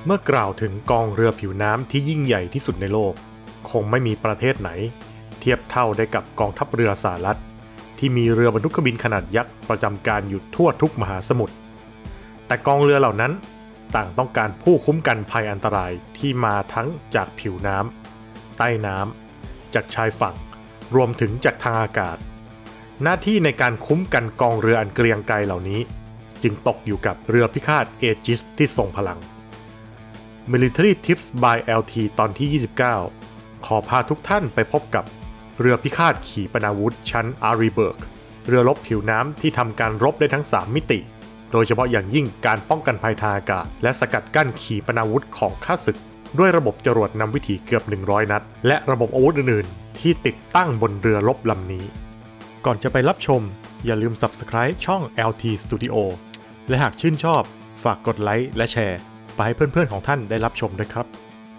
เมื่อกล่าวถึงกองเรือผิวน้ำที่ยิ่งใหญ่ที่สุดในโลกคงไม่มีประเทศไหนเทียบเท่าได้กับกองทัพเรือสหรัฐที่มีเรือบรรทุกเครื่องบินขนาดยักษ์ประจำการอยู่ทั่วทุกมหาสมุทรแต่กองเรือเหล่านั้นต่างต้องการผู้คุ้มกันภัยอันตรายที่มาทั้งจากผิวน้ำใต้น้ำจากชายฝั่งรวมถึงจากทางอากาศหน้าที่ในการคุ้มกันกองเรืออันเกรียงไกรเหล่านี้จึงตกอยู่กับเรือพิฆาตเอจิสที่ทรงพลัง Military Tips by LT ตอนที่ 29 ขอพาทุกท่านไปพบกับเรือพิฆาตขีปนาวุธชั้นอารีเบิร์กเรือรบผิวน้ำที่ทำการรบได้ทั้ง 3 มิติโดยเฉพาะอย่างยิ่งการป้องกันภัยทางอากาศและสกัดกั้นขีปนาวุธของข้าศึกด้วยระบบจรวดนำวิถีเกือบ 100 นัดและระบบอาวุธอื่นๆที่ติดตั้งบนเรือรบลำนี้ก่อนจะไปรับชมอย่าลืม Subscribe ช่อง LT Studio และหากชื่นชอบฝากกดไลค์และแชร์ไปให้เพื่อนๆของท่านได้รับชมด้วยครับ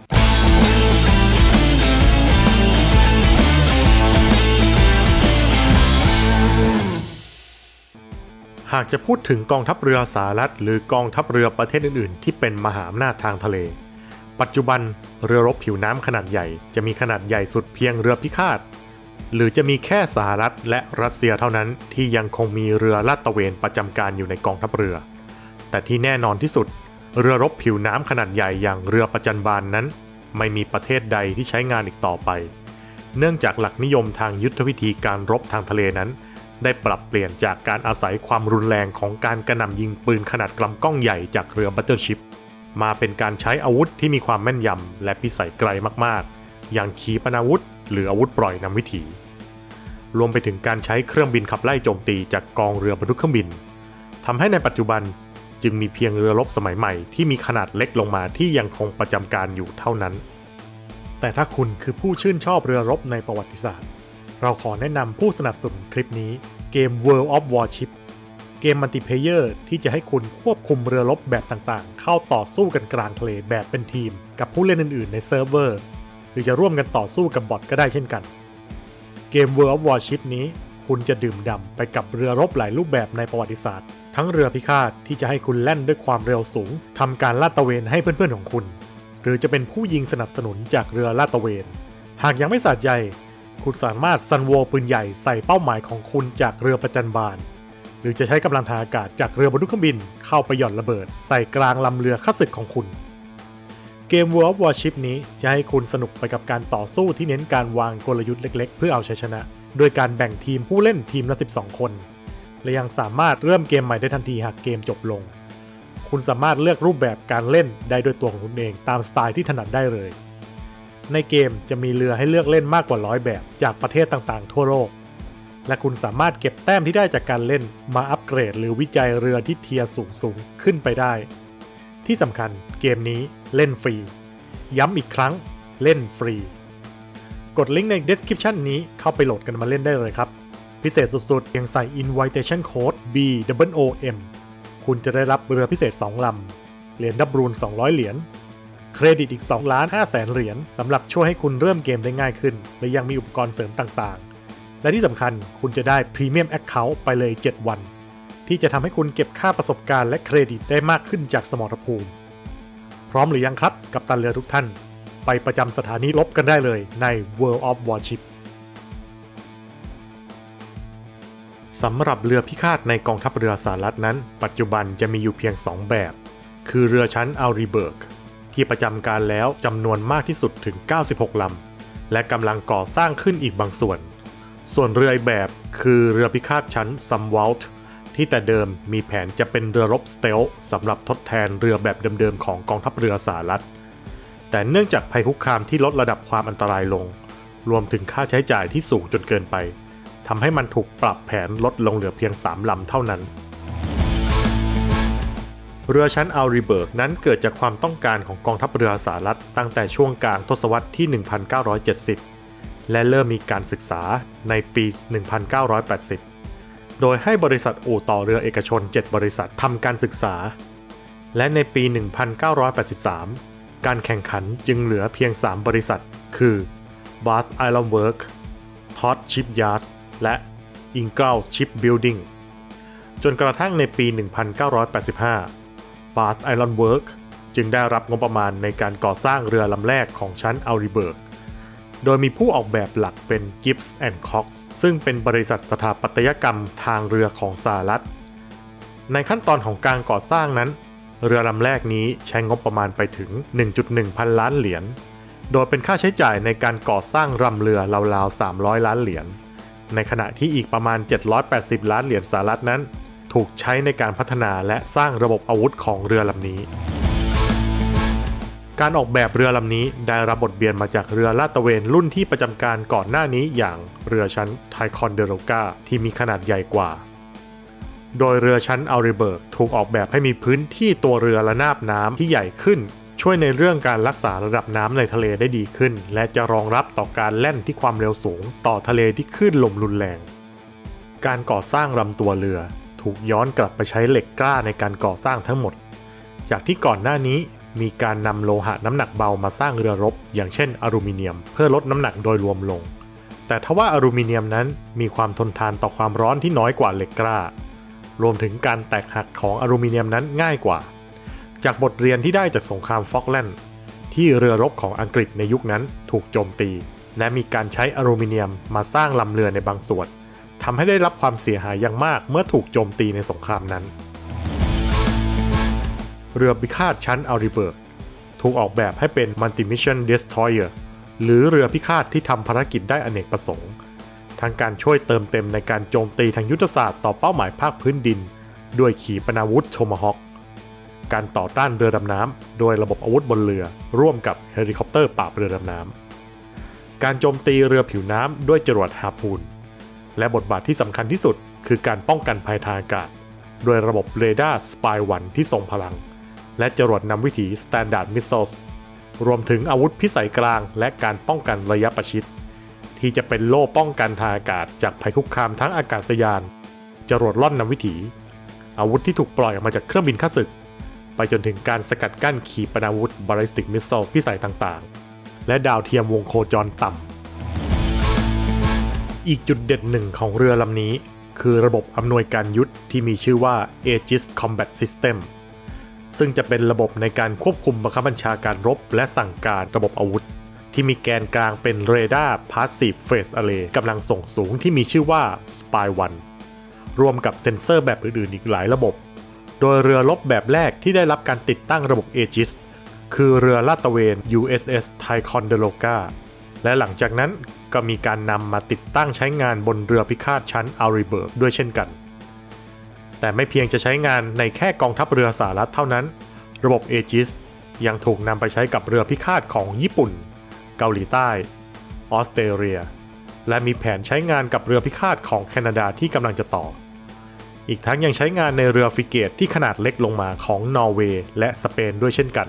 หากจะพูดถึงกองทัพเรือสหรัฐหรือกองทัพเรือประเทศอื่นๆที่เป็นมหาอำนาจทางทะเลปัจจุบันเรือรบผิวน้ำขนาดใหญ่จะมีขนาดใหญ่สุดเพียงเรือพิฆาตหรือจะมีแค่สหรัฐและรัสเซียเท่านั้นที่ยังคงมีเรือลาดตระเวนประจำการอยู่ในกองทัพเรือแต่ที่แน่นอนที่สุดเรือรบผิวน้ำขนาดใหญ่อย่างเรือประจันบานนั้นไม่มีประเทศใดที่ใช้งานอีกต่อไปเนื่องจากหลักนิยมทางยุทธวิธีการรบทางทะเลนั้นได้ปรับเปลี่ยนจากการอาศัยความรุนแรงของการกระหน่ำยิงปืนขนาดลำกล้องใหญ่จากเรือบัตเทิลชิพมาเป็นการใช้อาวุธที่มีความแม่นยำและพิสัยไกลมากๆอย่างขีปนาวุธหรืออาวุธปล่อยนำวิถีรวมไปถึงการใช้เครื่องบินขับไล่โจมตีจากกองเรือบรรทุกเครื่องบินทำให้ในปัจจุบันจึงมีเพียงเรือรบสมัยใหม่ที่มีขนาดเล็กลงมาที่ยังคงประจำการอยู่เท่านั้นแต่ถ้าคุณคือผู้ชื่นชอบเรือรบในประวัติศาสตร์เราขอแนะนำผู้สนับสนุนคลิปนี้เกม World of Warship เกมมัลติเพลเยอร์ที่จะให้คุณควบคุมเรือรบแบบต่างๆเข้าต่อสู้กันกลางทะเลแบบเป็นทีมกับผู้เล่นอื่นๆในเซิร์ฟเวอร์หรือจะร่วมกันต่อสู้กับบอทก็ได้เช่นกันเกม World of Warship นี้คุณจะดื่มด่ำไปกับเรือรบหลายรูปแบบในประวัติศาสตร์ทั้งเรือพิฆาตที่จะให้คุณแล่นด้วยความเร็วสูงทำการลาดตระเวนให้เพื่อนๆของคุณหรือจะเป็นผู้ยิงสนับสนุนจากเรือลาดตระเวนหากยังไม่สะใจคุณสามารถซันโวปืนใหญ่ใส่เป้าหมายของคุณจากเรือประจันบานหรือจะใช้กำลังทางอากาศจากเรือบรรทุกเครื่องบินเข้าไปหย่อนระเบิดใส่กลางลำเรือข้าศึกของคุณเกม World of Warship นี้จะให้คุณสนุกไปกับการต่อสู้ที่เน้นการวางกลยุทธ์เล็กๆเพื่อเอาชัยชนะโดยการแบ่งทีมผู้เล่นทีมละ12 คนและยังสามารถเริ่มเกมใหม่ได้ทันทีหากเกมจบลงคุณสามารถเลือกรูปแบบการเล่นได้ด้วยตัวของคุณเองตามสไตล์ที่ถนัดได้เลยในเกมจะมีเรือให้เลือกเล่นมากกว่า100แบบจากประเทศต่างๆทั่วโลกและคุณสามารถเก็บแต้มที่ได้จากการเล่นมาอัปเกรดหรือวิจัยเรือที่เทียร์สูงขึ้นไปได้ที่สำคัญเกมนี้เล่นฟรีย้ำอีกครั้งเล่นฟรีกดลิงก์ใน description นี้เข้าไปโหลดกันมาเล่นได้เลยครับพิเศษสุดๆเพียงใส่ invitation code BOOM คุณจะได้รับเรือพิเศษ2ลำเหรียญดับรูน200เหรียญเครดิตอีก 2,500,000 เหรียญสำหรับช่วยให้คุณเริ่มเกมได้ง่ายขึ้นและยังมีอุปกรณ์เสริมต่างๆและที่สำคัญคุณจะได้ Premium Account ไปเลย7 วันที่จะทำให้คุณเก็บค่าประสบการณ์และเครดิตได้มากขึ้นจากสมรภูมิพร้อมหรือยังครับกัปตันเรือทุกท่านไปประจำสถานีรบกันได้เลยใน World of Warship สำหรับเรือพิฆาตในกองทัพเรือสหรัฐนั้นปัจจุบันจะมีอยู่เพียง2แบบคือเรือชั้นอารีเบิร์กที่ประจำการแล้วจำนวนมากที่สุดถึง96 ลำและกำลังก่อสร้างขึ้นอีกบางส่วนเรืออีกแบบคือเรือพิฆาตชั้นซัมวอลต์ที่แต่เดิมมีแผนจะเป็นเรือรบสเตลท์สำหรับทดแทนเรือแบบเดิมๆของกองทัพเรือสหรัฐแต่เนื่องจากภัยคุกคามที่ลดระดับความอันตรายลงรวมถึงค่าใช้จ่ายที่สูงจนเกินไปทำให้มันถูกปรับแผนลดลงเหลือเพียง3 ลำเท่านั้นเรือชั้นอารีเบิร์กนั้นเกิดจากความต้องการของกองทัพเรือสหรัฐตั้งแต่ช่วงกลางทศวรรษที่ 1970 และเริ่มมีการศึกษาในปี 1980 โดยให้บริษัทอู่ต่อเรือเอกชน7 บริษัททำการศึกษาและในปี 1983 การแข่งขันจึงเหลือเพียง3 บริษัทคือ Bath Iron Works, Todd Shipyards และ Ingalls Shipbuilding จนกระทั่งในปี 1985 Bath Iron Works จึงได้รับงบประมาณในการก่อสร้างเรือลำแรกของชั้นอัลริเบิร์กโดยมีผู้ออกแบบหลักเป็น Gibbs & Cox ซึ่งเป็นบริษัทสถาปัตยกรรมทางเรือของสหรัฐในขั้นตอนของการก่อสร้างนั้นเรือลำแรกนี้ใช้งบประมาณไปถึง 1.1 พันล้านเหรียญโดยเป็นค่าใช้จ่ายในการก่อสร้างรำเรือราวๆ300 ล้านเหรียญในขณะที่อีกประมาณ780 ล้านเหรียญสหรัฐนั้นถูกใช้ในการพัฒนาและสร้างระบบอาวุธของเรือลำนี้การออกแบบเรือลำนี้ได้รับบทเรียนมาจากเรือลาดตระเวนรุ่นที่ประจำการก่อนหน้านี้อย่างเรือชั้นไทคอนเดโรกาที่มีขนาดใหญ่กว่าโดยเรือชั้นอัลริเบิร์กถูกออกแบบให้มีพื้นที่ตัวเรือระนาบน้ำที่ใหญ่ขึ้นช่วยในเรื่องการรักษาระดับน้ำในทะเลได้ดีขึ้นและจะรองรับต่อการแล่นที่ความเร็วสูงต่อทะเลที่คลื่นลมรุนแรงการก่อสร้างลำตัวเรือถูกย้อนกลับไปใช้เหล็กกล้าในการก่อสร้างทั้งหมดจากที่ก่อนหน้านี้มีการนำโลหะน้ำหนักเบามาสร้างเรือรบอย่างเช่นอลูมิเนียมเพื่อลดน้ำหนักโดยรวมลงแต่ทว่าอลูมิเนียมนั้นมีความทนทานต่อความร้อนที่น้อยกว่าเหล็กกล้ารวมถึงการแตกหักของอลูมิเนียมนั้นง่ายกว่าจากบทเรียนที่ได้จากสงครามฟอกแลนด์ที่เรือรบของอังกฤษในยุคนั้นถูกโจมตีและมีการใช้อลูมิเนียมมาสร้างลำเรือในบางส่วนทำให้ได้รับความเสียหายอย่างมากเมื่อถูกโจมตีในสงครามนั้นเรือพิฆาตชั้นอัลริเบิร์กถูกออกแบบให้เป็น Multi-Mission Destroyer หรือเรือพิฆาตที่ทำภารกิจได้อเนกประสงค์ทั้งการช่วยเติมเต็มในการโจมตีทางยุทธศาสตร์ต่อเป้าหมายภาคพื้นดินด้วยขีปนาวุธโทมาฮอคการต่อต้านเรือดำน้ำโดยระบบอาวุธบนเรือร่วมกับเฮลิคอปเตอร์ปราบเรือดำน้ำการโจมตีเรือผิวน้ำด้วยจรวดฮาร์พูนและบทบาทที่สำคัญที่สุดคือการป้องกันภัยทางอากาศโดยระบบเรดาร์ Spy-1 ที่ทรงพลังและจรวดนำวิถี Standard Missiles รวมถึงอาวุธพิสัยกลางและการป้องกันระยะประชิดที่จะเป็นโล่ป้องกันทางอากาศจากภัยคุกคามทั้งอากาศยานจรวดล่อนนำวิถีอาวุธที่ถูกปล่อยออกมาจากเครื่องบินข้าศึกไปจนถึงการสกัดกั้นขีปนาวุธ Ballistic Missiles พิสัยต่างๆและดาวเทียมวงโคจรต่ำอีกจุดเด่นหนึ่งของเรือลำนี้คือระบบอำนวยการยุทธที่มีชื่อว่า Aegis Combat System ซึ่งจะเป็นระบบในการควบคุมบังคับบัญชาการรบและสั่งการระบบอาวุธที่มีแกนกลางเป็นเรดาร์ Passive Phase Array กำลังส่งสูงที่มีชื่อว่า Spy-1 รวมกับเซ็นเซอร์แบบอื่นๆอีกหลายระบบโดยเรือรบแบบแรกที่ได้รับการติดตั้งระบบ Aegis คือเรือลาดตระเวน USS Ticonderoga และหลังจากนั้นก็มีการนำมาติดตั้งใช้งานบนเรือพิฆาตชั้นอัลริเบิร์กด้วยเช่นกันแต่ไม่เพียงจะใช้งานในแค่กองทัพเรือสหรัฐเท่านั้นระบบ Aegis ยังถูกนำไปใช้กับเรือพิฆาตของญี่ปุ่นเกาหลีใต้ออสเตรเลียและมีแผนใช้งานกับเรือพิฆาตของแคนาดาที่กำลังจะต่ออีกทั้งยังใช้งานในเรือฟริเกตที่ขนาดเล็กลงมาของนอร์เวย์และสเปนด้วยเช่นกัน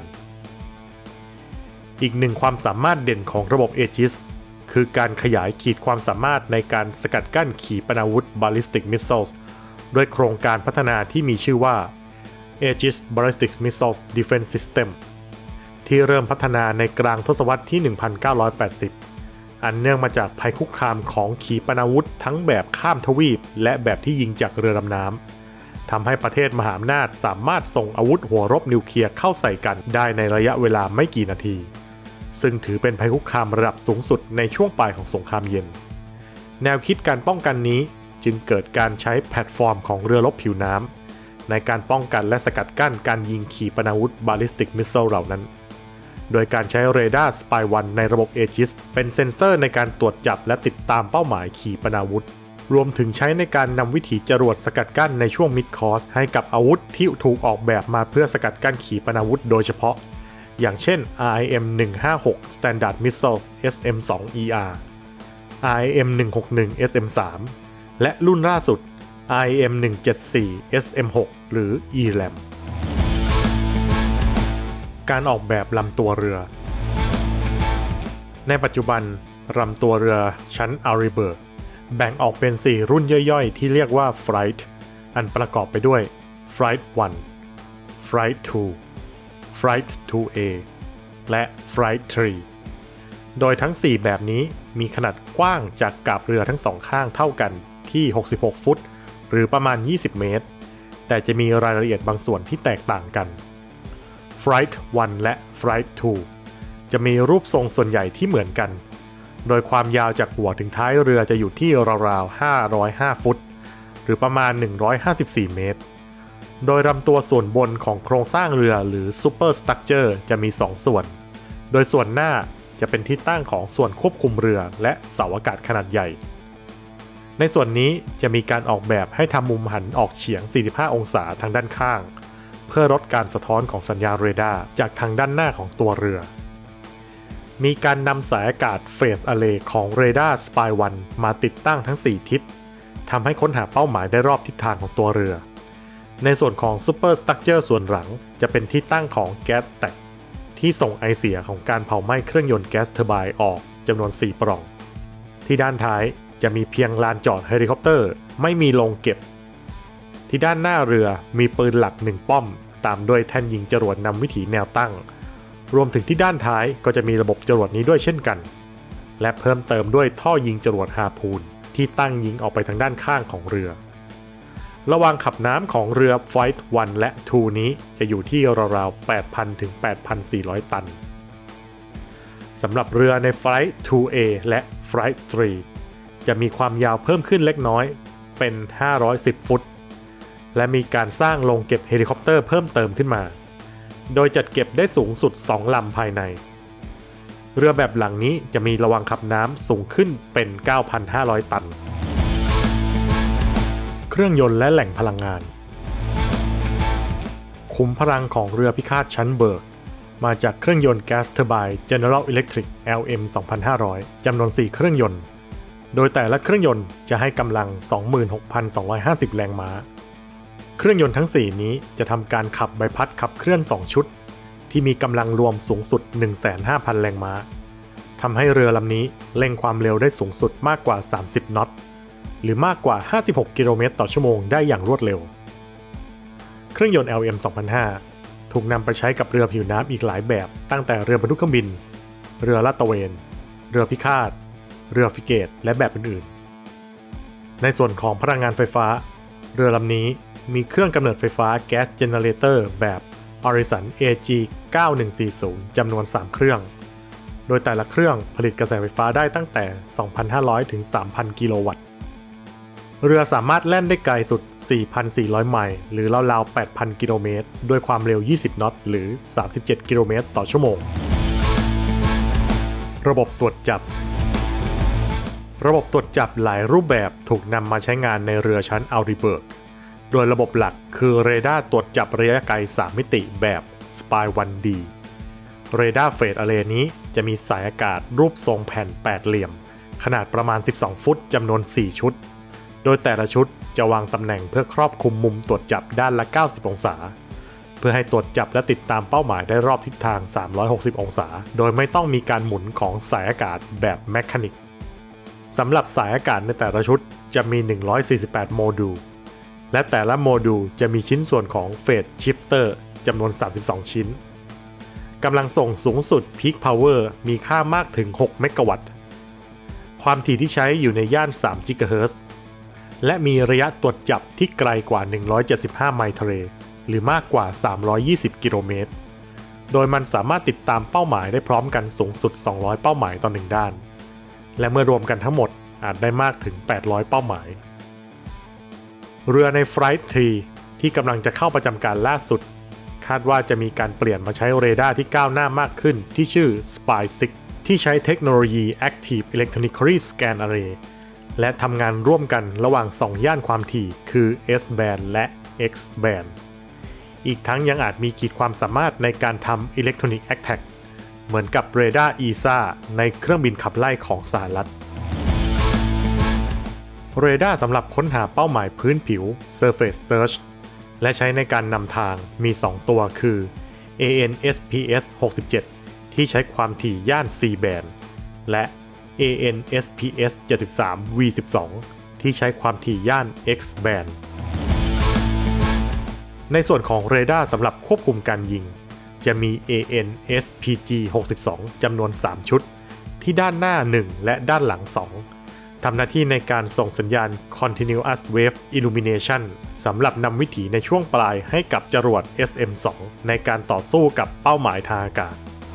อีกหนึ่งความสามารถเด่นของระบบ Aegis คือการขยายขีดความสามารถในการสกัดกั้นขีปนาวุธ Ballistic Missiles ด้วยโครงการพัฒนาที่มีชื่อว่า Aegis Ballistic Missiles Defense System ที่เริ่มพัฒนาในกลางทศวรรษที่ 1980 อันเนื่องมาจากภัยคุกคามของขีปนาวุธทั้งแบบข้ามทวีปและแบบที่ยิงจากเรือดำน้ำทำให้ประเทศมหาอำนาจสามารถส่งอาวุธหัวรบนิวเคลียร์เข้าใส่กันได้ในระยะเวลาไม่กี่นาทีซึ่งถือเป็นภัยคุกคามระดับสูงสุดในช่วงปลายของสงครามเย็นแนวคิดการป้องกันนี้จึงเกิดการใช้แพลตฟอร์มของเรือรบผิวน้ำในการป้องกันและสกัดกั้นการยิงขีปนาวุธ Ballistic Missile เหล่านั้นโดยการใช้เรดาร์ Spy-1 ในระบบ Aegis เป็นเซ็นเซอร์ในการตรวจจับและติดตามเป้าหมายขีปนาวุธรวมถึงใช้ในการนำวิถีจรวดสกัดกั้นในช่วง Mid Course ให้กับอาวุธที่ถูกออกแบบมาเพื่อสกัดกั้นขีปนาวุธโดยเฉพาะอย่างเช่น RIM-156 Standard Missiles SM-2ER RIM-161 SM-3 และรุ่นล่าสุด RIM-174 SM-6 หรือ ELAM การออกแบบลำตัวเรือในปัจจุบันลำตัวเรือชั้นอัลริเบิร์กแบ่งออกเป็น4รุ่นย่อยๆที่เรียกว่า Flight อันประกอบไปด้วย Flight 1 Flight 2 Flight 2A และ Flight 3 โดยทั้ง4แบบนี้มีขนาดกว้างจากกาบเรือทั้งสองข้างเท่ากันที่66ฟุตหรือประมาณ20เมตรแต่จะมีรายละเอียดบางส่วนที่แตกต่างกัน Flight 1 และ Flight 2 จะมีรูปทรงส่วนใหญ่ที่เหมือนกันโดยความยาวจากหัวถึงท้ายเรือจะอยู่ที่ราวๆ505 ฟุตหรือประมาณ154 เมตรโดยลำตัวส่วนบนของโครงสร้างเรือหรือ Super Structure จะมี2ส่วนโดยส่วนหน้าจะเป็นที่ตั้งของส่วนควบคุมเรือและเสาอากาศขนาดใหญ่ในส่วนนี้จะมีการออกแบบให้ทำมุมหันออกเฉียง45 องศาทางด้านข้างเพื่อลดการสะท้อนของสัญญาณเรดาร์จากทางด้านหน้าของตัวเรือมีการนำสายอากาศเฟสอะเลย์ของเรดาร์ Spy 1 มาติดตั้งทั้ง 4 ทิศทำให้ค้นหาเป้าหมายได้รอบทิศทางของตัวเรือในส่วนของ Super Structure ส่วนหลังจะเป็นที่ตั้งของ Gas Stack ที่ส่งไอเสียของการเผาไหม้เครื่องยนต์แก๊สเทอร์ไบน์ออกจำนวน 4 ปล่องที่ด้านท้ายจะมีเพียงลานจอดเฮลิคอปเตอร์ไม่มีโรงเก็บที่ด้านหน้าเรือมีปืนหลัก1 ป้อมตามด้วยแท่นยิงจรวดนำวิถีแนวตั้งรวมถึงที่ด้านท้ายก็จะมีระบบจรวดนี้ด้วยเช่นกันและเพิ่มเติมด้วยท่อยิงจรวดฮาพูนที่ตั้งยิงออกไปทางด้านข้างของเรือระหว่างขับน้ำของเรือ Flight 1 และ 2 นี้จะอยู่ที่ราวๆ 8,000 ถึง 8,400 ตันสำหรับเรือใน Flight 2A และ Flight 3 จะมีความยาวเพิ่มขึ้นเล็กน้อยเป็น510 ฟุตและมีการสร้างโรงเก็บเฮลิคอปเตอร์เพิ่มเติมขึ้นมาโดยจัดเก็บได้สูงสุด2 ลำภายในเรือแบบหลังนี้จะมีระวางขับน้ำสูงขึ้นเป็น 9,500 ตันเครื่องยนต์และแหล่งพลังงานขุมพลังของเรือพิฆาตชั้นเบิร์กมาจากเครื่องยนต์แก๊สเทอร์ไบน์ General Electric LM 2500 จำนวน 4 เครื่องยนต์โดยแต่ละเครื่องยนต์จะให้กำลัง 26,250 แรงม้าเครื่องยนต์ทั้ง 4 นี้จะทำการขับใบพัดขับเคลื่อน 2 ชุดที่มีกำลังรวมสูงสุด 15,000 แรงม้าทำให้เรือลำนี้เร่งความเร็วได้สูงสุดมากกว่า 30 น็อตหรือมากกว่า 56 กิโลเมตรต่อชั่วโมงได้อย่างรวดเร็วเครื่องยนต์ LM 2005 ถูกนำไปใช้กับเรือผิวน้ำอีกหลายแบบตั้งแต่เรือบรรทุกเครื่องบินเรือลาดตระเวนเรือพิฆาตเรือฟริเกตและแบบอื่นๆในส่วนของพลังงานไฟฟ้าเรือลำนี้มีเครื่องกำเนิดไฟฟ้าแก๊สเจเนเรเตอร์แบบ Horizon AG 9140 จำนวน 3 เครื่องโดยแต่ละเครื่องผลิตกระแสไฟฟ้าได้ตั้งแต่ 2,500 ถึง 3,000 กิโลวัตต์เรือสามารถแล่นได้ไกลสุด 4,400 ไมล์หรือราวๆ 8,000 กิโลเมตรด้วยความเร็ว 20 น็อตหรือ 37 กิโลเมตรต่อชั่วโมงระบบตรวจจับหลายรูปแบบถูกนำมาใช้งานในเรือชั้นอัลริเบิร์กโดยระบบหลักคือเรดาร์ตรวจจับระยะไกล 3 มิติแบบ Spy 1D เรดาร์เฟสอะเรย์นี้จะมีสายอากาศรูปทรงแผ่น8เหลี่ยมขนาดประมาณ 12 ฟุตจำนวน 4 ชุดโดยแต่ละชุดจะวางตำแหน่งเพื่อครอบคลุมมุมตรวจจับด้านละ 90 องศาเพื่อให้ตรวจจับและติดตามเป้าหมายได้รอบทิศทาง 360 องศาโดยไม่ต้องมีการหมุนของสายอากาศแบบแมคานิกสำหรับสายอากาศในแต่ละชุดจะมี 148 โมดูลและแต่ละโมดูลจะมีชิ้นส่วนของเฟสชิฟเตอร์จำนวน 32 ชิ้นกำลังส่งสูงสุด Peak Power มีค่ามากถึง 6 เมกะวัตต์ ความถี่ที่ใช้อยู่ในย่าน 3 กิกะเฮิรตซ์ และมีระยะตรวจจับที่ไกลกว่า 175 ไมล์ทะเลหรือมากกว่า 320 กิโลเมตร โดยมันสามารถติดตามเป้าหมายได้พร้อมกันสูงสุด 200 เป้าหมายต่อ 1 ด้าน และเมื่อรวมกันทั้งหมดอาจได้มากถึง 800 เป้าหมายเรือใน Flight 3 ที่กำลังจะเข้าประจำการล่าสุดคาดว่าจะมีการเปลี่ยนมาใช้เรดาร์ที่ก้าวหน้ามากขึ้นที่ชื่อ Spy 6 ที่ใช้เทคโนโลยี Active Electronically Scan Array และทำงานร่วมกันระหว่าง 2 ย่านความถี่คือ S-band และ X-band อีกทั้งยังอาจมีขีดความสามารถในการทำ Electronic Attack เหมือนกับเรดาร์ ESA ในเครื่องบินขับไล่ของสหรัฐเรดาร์สำหรับค้นหาเป้าหมายพื้นผิว Surface Search และใช้ในการนำทางมี 2 ตัวคือ ANSPS 67 ที่ใช้ความถี่ย่าน C-band และ ANSPS 73 V12 ที่ใช้ความถี่ย่าน X-band ในส่วนของเรดาร์สำหรับควบคุมการยิงจะมี ANSPG 62 จำนวน 3 ชุดที่ด้านหน้า 1 และด้านหลัง 2 ทำหน้าที่ในการส่งสัญญาณ Continuous Wave Illumination สำหรับนำวิถีในช่วงปลายให้กับจรวด SM-2 ในการต่อสู้กับเป้าหมายทางอากาศ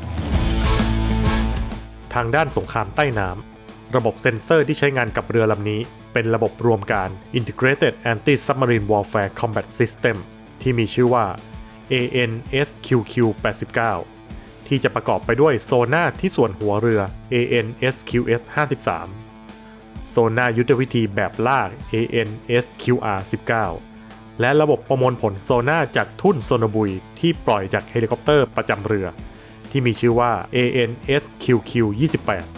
ทางด้านสงครามใต้น้ำระบบเซ็นเซอร์ที่ใช้งานกับเรือลำนี้เป็นระบบรวมการ Integrated Anti-Submarine Warfare Combat System ที่มีชื่อว่า ANSQQ-89 ที่จะประกอบไปด้วยโซน่าที่ส่วนหัวเรือ ANSQS-53 โซน่ายุทธวิธีแบบลาก ANSQR-19 และระบบประมวลผลโซน่าจากทุ่นโซโนบุยที่ปล่อยจากเฮลิคอปเตอร์ประจำเรือที่มีชื่อว่า ANSQQ-28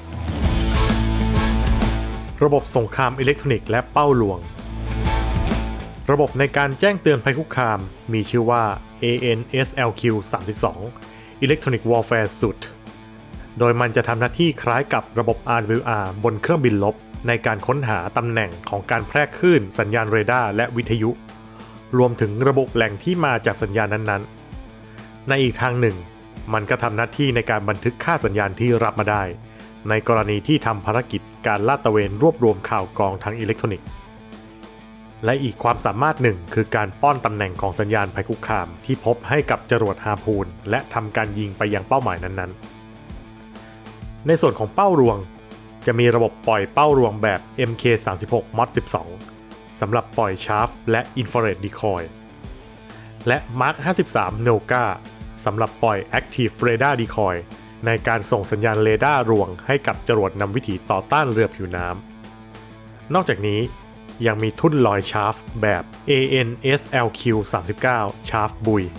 ระบบสงครามอิเล็กทรอนิกส์และเป้าลวงระบบในการแจ้งเตือนภัยคุกคามมีชื่อว่า ANSLQ-32 Electronic Warfare Suite โดยมันจะทำหน้าที่คล้ายกับระบบ RWR บนเครื่องบินรบในการค้นหาตำแหน่งของการแพร่คลื่นสัญญาณเรดาร์และวิทยุรวมถึงระบบแหล่งที่มาจากสัญญาณนั้นๆในอีกทางหนึ่งมันก็ทำหน้าที่ในการบันทึกค่าสัญญาณที่รับมาได้ในกรณีที่ทำภารกิจการลาดตระเวนรวบรวมข่าวกรองทางอิเล็กทรอนิกส์และอีกความสามารถหนึ่งคือการป้อนตำแหน่งของสัญญาณภัยคุกคามที่พบให้กับจรวดฮาพูนและทำการยิงไปยังเป้าหมายนั้นๆในส่วนของเป้าลวงจะมีระบบปล่อยเป้าลวงแบบ MK36 Mod 12 สำหรับปล่อยชาร์ปและอินฟราเรดดีคอยและ Mark 53 Noga สำหรับปล่อย Active Radar Decoy ในการส่งสัญญาณเรดาร์รวงให้กับจรวดนำวิถีต่อต้านเรือผิวน้ำนอกจากนี้ยังมีทุ่นลอยชาร์ฟแบบ ANSLQ-39 ชาร์ฟบุย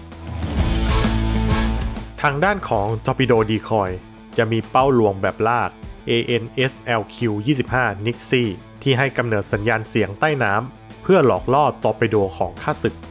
ทางด้านของ Torpedo Decoy จะมีเป้าลวงแบบลาก ANSLQ-25 Nixie ที่ให้กำเนิดสัญญาณเสียงใต้น้ำเพื่อหลอกล่อตอร์ปิโดของข้าศึก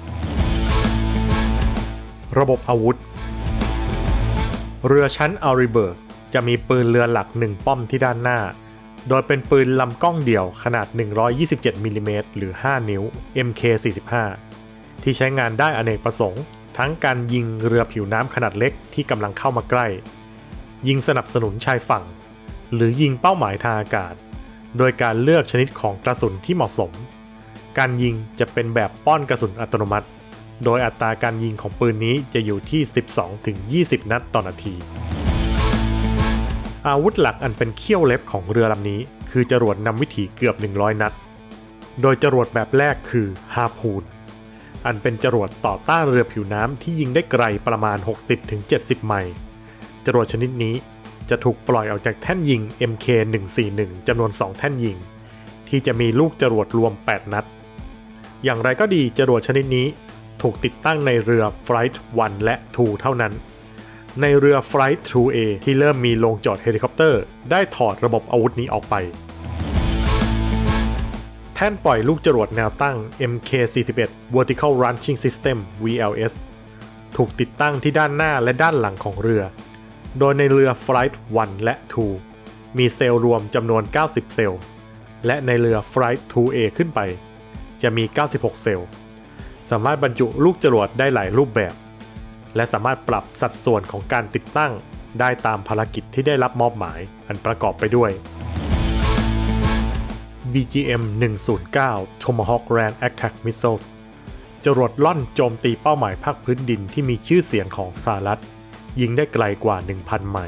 ระบบอาวุธเรือชั้นอัลริเบิร์กจะมีปืนเรือหลัก1ป้อมที่ด้านหน้าโดยเป็นปืนลำกล้องเดี่ยวขนาด127มิลลิเมตรหรือ5นิ้ว MK45 ที่ใช้งานได้อเนกประสงค์ทั้งการยิงเรือผิวน้ำขนาดเล็กที่กำลังเข้ามาใกล้ยิงสนับสนุนชายฝั่งหรือยิงเป้าหมายทางอากาศโดยการเลือกชนิดของกระสุนที่เหมาะสมการยิงจะเป็นแบบป้อนกระสุนอัตโนมัติโดยอัตราการยิงของปืนนี้จะอยู่ที่ 12-20 นัดต่อนาทีอาวุธหลักอันเป็นเขี้ยวเล็บของเรือลำนี้คือจรวดนำวิถีเกือบ100นัดโดยจรวดแบบแรกคือฮาพูนอันเป็นจรวดต่อต้านเรือผิวน้ำที่ยิงได้ไกลประมาณ 60-70 ไมล์จรวดชนิดนี้จะถูกปล่อยออกจากแท่นยิง MK141 จำนวน2แท่นยิงที่จะมีลูกจรวดรวม8นัดอย่างไรก็ดีจรวดชนิดนี้ถูกติดตั้งในเรือ Flight 1 และ 2 เท่านั้นในเรือ Flight 2A ที่เริ่มมีโรงจอดเฮลิคอปเตอร์ได้ถอดระบบอาวุธนี้ออกไปแท่นปล่อยลูกจรวดแนวตั้ง MK41 Vertical Launching System VLS ถูกติดตั้งที่ด้านหน้าและด้านหลังของเรือโดยในเรือ Flight 1 และ 2 มีเซลล์รวมจำนวน90เซลล์และในเรือ Flight 2A ขึ้นไปจะมี96เซลล์สามารถบรรจุลูกจรวดได้หลายรูปแบบและสามารถปรับสัดส่วนของการติดตั้งได้ตามภารกิจที่ได้รับมอบหมายอันประกอบไปด้วย BGM-109 Tomahawk Land Attack Missiles จรวดล่อนโจมตีเป้าหมายภาคพื้นดินที่มีชื่อเสียงของสหรัฐยิงได้ไกลกว่า 1,000 ไมล์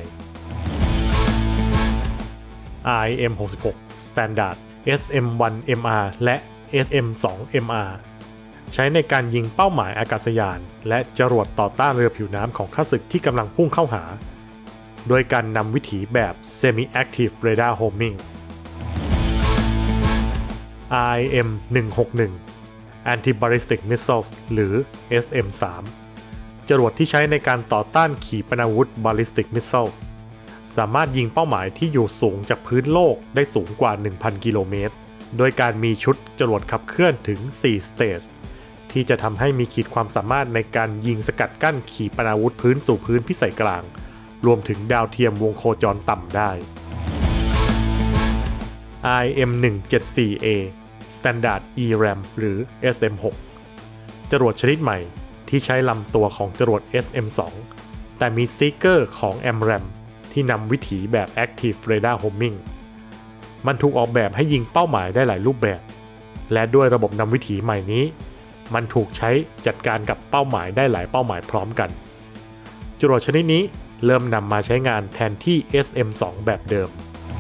RIM-66 Standard SM-1MR และ SM-2MR ใช้ในการยิงเป้าหมายอากาศยานและจรวดต่อต้านเรือผิวน้ำของข้าศึกที่กำลังพุ่งเข้าหาโดยการนำวิถีแบบ Semi-Active Radar Homing RIM-161 Anti-Ballistic Missiles หรือ SM-3 จรวดที่ใช้ในการต่อต้านขีปนาวุธ Ballistic Missiles สามารถยิงเป้าหมายที่อยู่สูงจากพื้นโลกได้สูงกว่า 1,000 กิโลเมตรโดยการมีชุดจรวดขับเคลื่อนถึง4 สเตจที่จะทำให้มีขีดความสามารถในการยิงสกัดกั้นขีปนาวุธพื้นสู่พื้นพิสัยกลางรวมถึงดาวเทียมวงโคจรต่ำได้ IM-174A Standard ERAM หรือ SM-6 จรวดชนิดใหม่ที่ใช้ลำตัวของจรวด SM-2 แต่มีซีเกอร์ของ AMRAAM ที่นำวิถีแบบ Active Radar Homing มันถูกออกแบบให้ยิงเป้าหมายได้หลายรูปแบบและด้วยระบบนำวิถีใหม่นี้มันถูกใช้จัดการกับเป้าหมายได้หลายเป้าหมายพร้อมกันจรวดชนิดนี้เริ่มนำมาใช้งานแทนที่ SM-2 แบบเดิม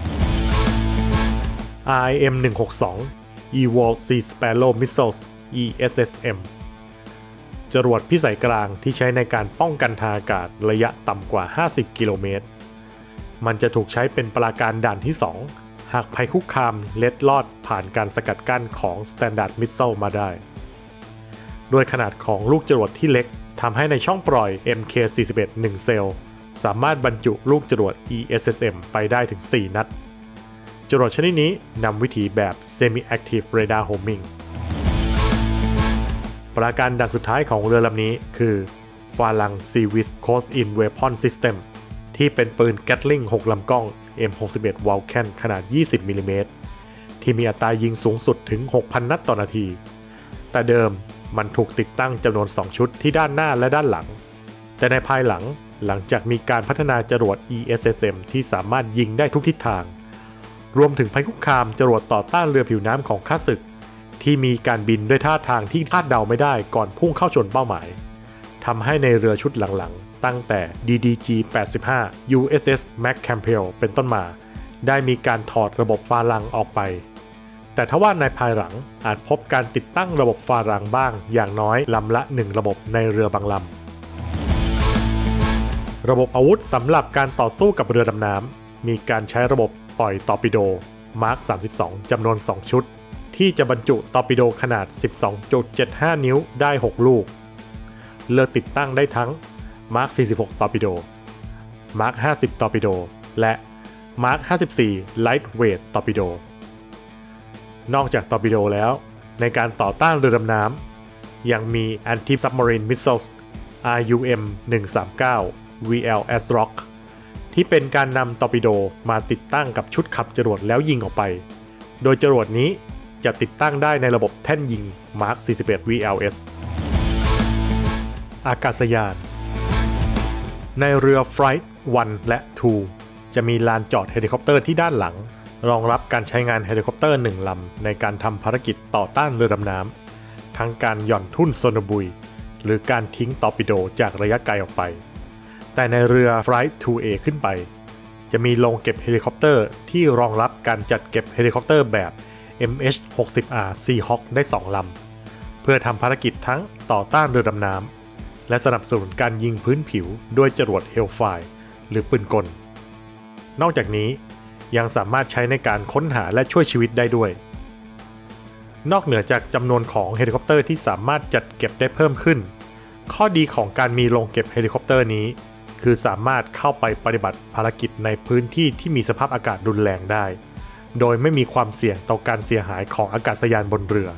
RIM-162 Evolved Sea Sparrow Missiles ESSM จรวดพิสัยกลางที่ใช้ในการป้องกันทางอากาศระยะต่ำกว่า50 กิโลเมตรมันจะถูกใช้เป็นปราการด่านที่ 2 หากภัยคุกคามเล็ดลอดผ่านการสกัดกั้นของ Standard Missile มาได้ด้วยขนาดของลูกจรวดที่เล็กทำให้ในช่องปล่อย MK41 1 เซลล์สามารถบรรจุลูกจรวด ESSM ไปได้ถึง 4 นัดจรวดชนิดนี้นำวิธีแบบ Semi-Active Radar Homing ปราการด่านสุดท้ายของเรือลำนี้คือ Phalang Seawish Close-in Weapon System ที่เป็นปืน Gatling 6 ลำกล้อง M61 Vulcan ขนาด 20 มิลลิเมตรที่มีอัตรายิงสูงสุดถึง 6,000 นัดต่อนาทีแต่เดิมมันถูกติดตั้งจำนวน 2 ชุดที่ด้านหน้าและด้านหลังแต่ในภายหลังจากมีการพัฒนาจรวด ESSM ที่สามารถยิงได้ทุกทิศทางรวมถึงภัยคุกคามจรวดต่อต้านเรือผิวน้ำของข้าศึกที่มีการบินด้วยท่าทางที่คาดเดาไม่ได้ก่อนพุ่งเข้าชนเป้าหมายทำให้ในเรือชุดหลังๆตั้งแต่ DDG-85 USS McCampbell เป็นต้นมาได้มีการถอดระบบฟาลังออกไปแต่ทว่าในภายหลังอาจพบการติดตั้งระบบฟารังบ้างอย่างน้อยลำละ1ระบบในเรือบางลำระบบอาวุธสำหรับการต่อสู้กับเรือดำน้ำมีการใช้ระบบปล่อยตอร์ปิโด Mark 32 จำนวน 2 ชุดที่จะบรรจุตอร์ปิโดขนาด 12.75 นิ้วได้ 6 ลูกเลือกติดตั้งได้ทั้ง Mark 46 ตอร์ปิโด Mark 50 ตอร์ปิโดและ Mark 54 Lightweight ตอร์ปิโดนอกจากตอร์ปิโดแล้วในการต่อต้านเรือดำน้ำยังมี Anti-Submarine Missiles RUM-139 VL ASROC ที่เป็นการนำตอร์ปิโดมาติดตั้งกับชุดขับจรวดแล้วยิงออกไปโดยจรวดนี้จะติดตั้งได้ในระบบแท่นยิง Mark 41 VLS อากาศยานในเรือ Flight 1 และ 2 จะมีลานจอดเฮลิคอปเตอร์ที่ด้านหลังรองรับการใช้งานเฮลิคอปเตอร์1 ลำในการทำภารกิจต่อต้านเรือดำน้ำทั้งการหย่อนทุ่นโซโนบุยหรือการทิ้งตอร์ปิโดจากระยะไกลออกไปแต่ในเรือ Flight 2A ขึ้นไปจะมีโรงเก็บเฮลิคอปเตอร์ที่รองรับการจัดเก็บเฮลิคอปเตอร์แบบ MH-60R Seahawk ได้ 2 ลำเพื่อทำภารกิจทั้งต่อต้านเรือดำน้ำและสนับสนุนการยิงพื้นผิวด้วยจรวด Hellfire หรือปืนกลนอกจากนี้ยังสามารถใช้ในการค้นหาและช่วยชีวิตได้ด้วยนอกเหนือจากจำนวนของเฮลิคอปเตอร์ที่สามารถจัดเก็บได้เพิ่มขึ้นข้อดีของการมีโรงเก็บเฮลิคอปเตอร์นี้คือสามารถเข้าไปปฏิบัติภารกิจในพื้นที่ที่มีสภาพอากาศรุนแรงได้โดยไม่มีความเสี่ยงต่อการเสียหายของอากาศยานบนเรือ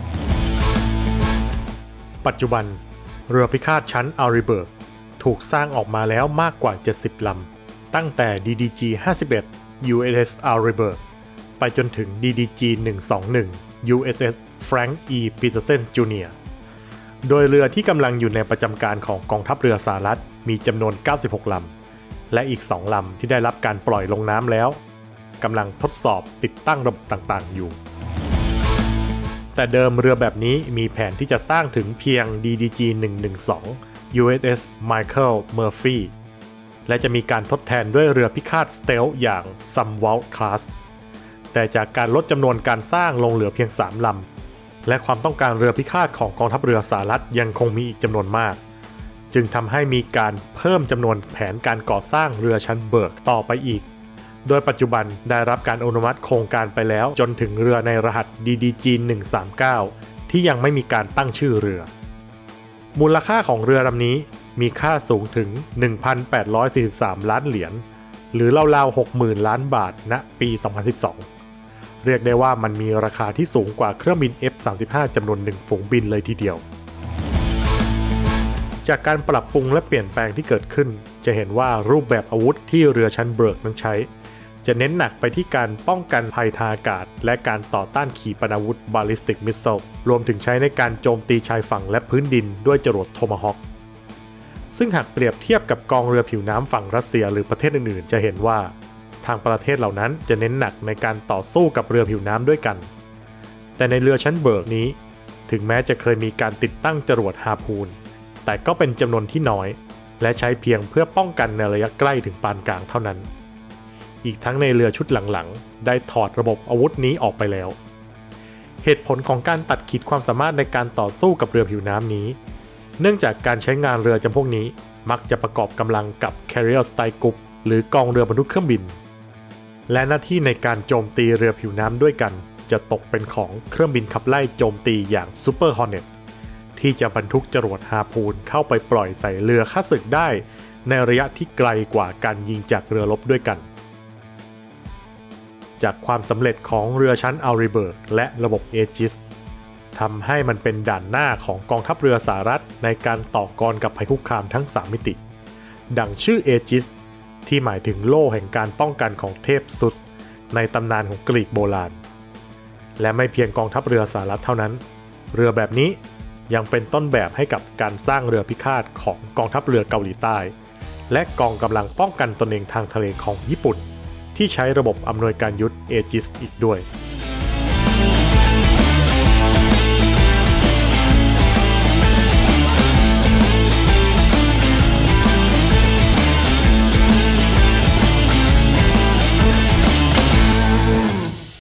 ปัจจุบันเรือพิฆาตชั้นอาริเบิร์กถูกสร้างออกมาแล้วมากกว่า70 ลำตั้งแต่ DDG-51 USS Arleigh ไปจนถึง DDG-121 USS Frank E. Petersen Jr. โดยเรือที่กำลังอยู่ในประจำการของกองทัพเรือสหรัฐมีจำนวน96 ลำและอีก2 ลำที่ได้รับการปล่อยลงน้ำแล้วกำลังทดสอบติดตั้งระบบต่างๆอยู่แต่เดิมเรือแบบนี้มีแผนที่จะสร้างถึงเพียง DDG-112 USS Michael Murphy และจะมีการทดแทนด้วยเรือพิฆาตสเตลท์อย่าง Sumwalt Class แต่จากการลดจำนวนการสร้างลงเหลือเพียง3 ลำและความต้องการเรือพิฆาตของกองทัพเรือสหรัฐยังคงมีอีกจำนวนมากจึงทำให้มีการเพิ่มจำนวนแผนการก่อสร้างเรือชั้นเบิร์กต่อไปอีกโดยปัจจุบันได้รับการอนุมัติโครงการไปแล้วจนถึงเรือในรหัส DDG-139 ที่ยังไม่มีการตั้งชื่อเรือมูลค่าของเรือลำนี้มีค่าสูงถึง 1,843 ล้านเหรียญหรือราวๆ 60,000 ล้านบาทณปี 2012 เรียกได้ว่ามันมีราคาที่สูงกว่าเครื่องบิน F-35 จำนวน1 ฝูงบินเลยทีเดียวจากการปรับปรุงและเปลี่ยนแปลงที่เกิดขึ้นจะเห็นว่ารูปแบบอาวุธที่เรือชั้นเบิร์กนั้นใช้จะเน้นหนักไปที่การป้องกันภัยทางอากาศและการต่อต้านขีปนาวุธ Ballistic Missile รวมถึงใช้ในการโจมตีชายฝั่งและพื้นดินด้วยจรวด Tomahawk ซึ่งหากเปรียบเทียบกับกองเรือผิวน้ำฝั่งรัสเซียหรือประเทศอื่นๆจะเห็นว่าทางประเทศเหล่านั้นจะเน้นหนักในการต่อสู้กับเรือผิวน้ำด้วยกันแต่ในเรือชั้นเบิร์กนี้ถึงแม้จะเคยมีการติดตั้งจรวดฮาพูนแต่ก็เป็นจำนวนที่น้อยและใช้เพียงเพื่อป้องกันในระยะใกล้ถึงปานกลางเท่านั้นอีกทั้งในเรือชุดหลังๆได้ถอดระบบอาวุธนี้ออกไปแล้วเหตุผลของการตัดขีดความสามารถในการต่อสู้กับเรือผิวน้ำนี้เนื่องจากการใช้งานเรือจำพวกนี้มักจะประกอบกำลังกับ Carrier Strike Group หรือกองเรือบรรทุกเครื่องบินและหน้าที่ในการโจมตีเรือผิวน้ำด้วยกันจะตกเป็นของเครื่องบินขับไล่โจมตีอย่าง Super Hornet ที่จะบรรทุกจรวดฮาพูนเข้าไปปล่อยใส่เรือฆ่าศึกได้ในระยะที่ไกลกว่าการยิงจากเรือรบด้วยกันจากความสำเร็จของเรือชั้นอัลริเบิร์กและระบบเอจิสทำให้มันเป็นด่านหน้าของกองทัพเรือสหรัฐในการต่อกรกับภัยคุกคามทั้ง3มิติดังชื่อเอจิสที่หมายถึงโล่แห่งการป้องกันของเทพซุสในตำนานของกรีกโบราณและไม่เพียงกองทัพเรือสหรัฐเท่านั้นเรือแบบนี้ยังเป็นต้นแบบให้กับการสร้างเรือพิฆาตของกองทัพเรือเกาหลีใต้และกองกำลังป้องกันตนเองทางทะเลของญี่ปุ่นที่ใช้ระบบอำนวยการยุทธเอจิสอีกด้วย